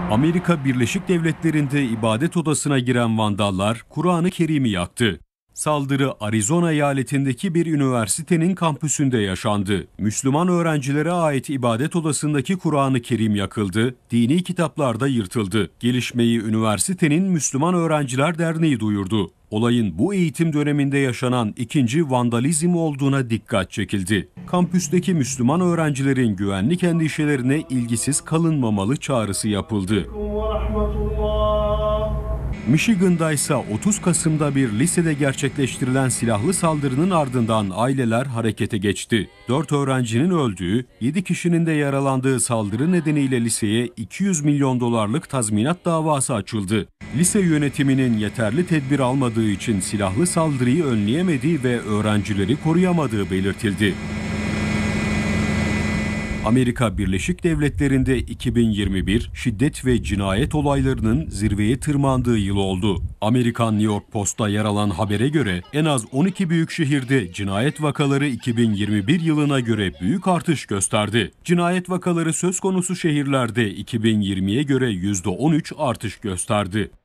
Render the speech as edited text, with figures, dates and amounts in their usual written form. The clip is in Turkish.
Amerika Birleşik Devletleri'nde ibadet odasına giren vandallar Kur'an-ı Kerim'i yaktı. Saldırı Arizona eyaletindeki bir üniversitenin kampüsünde yaşandı. Müslüman öğrencilere ait ibadet odasındaki Kur'an-ı Kerim yakıldı, dini kitaplar da yırtıldı. Gelişmeyi üniversitenin Müslüman Öğrenciler Derneği duyurdu. Olayın bu eğitim döneminde yaşanan ikinci vandalizm olduğuna dikkat çekildi. Kampüsteki Müslüman öğrencilerin güvenlik endişelerine ilgisiz kalınmamalı çağrısı yapıldı. Michigan'da ise 30 Kasım'da bir lisede gerçekleştirilen silahlı saldırının ardından aileler harekete geçti. 4 öğrencinin öldüğü, 7 kişinin de yaralandığı saldırı nedeniyle liseye $200 milyon tazminat davası açıldı. Lise yönetiminin yeterli tedbir almadığı için silahlı saldırıyı önleyemediği ve öğrencileri koruyamadığı belirtildi. Amerika Birleşik Devletleri'nde 2021 şiddet ve cinayet olaylarının zirveye tırmandığı yıl oldu. Amerikan New York Post'ta yer alan habere göre en az 12 büyük şehirde cinayet vakaları 2021 yılına göre büyük artış gösterdi. Cinayet vakaları söz konusu şehirlerde 2020'ye göre %13 artış gösterdi.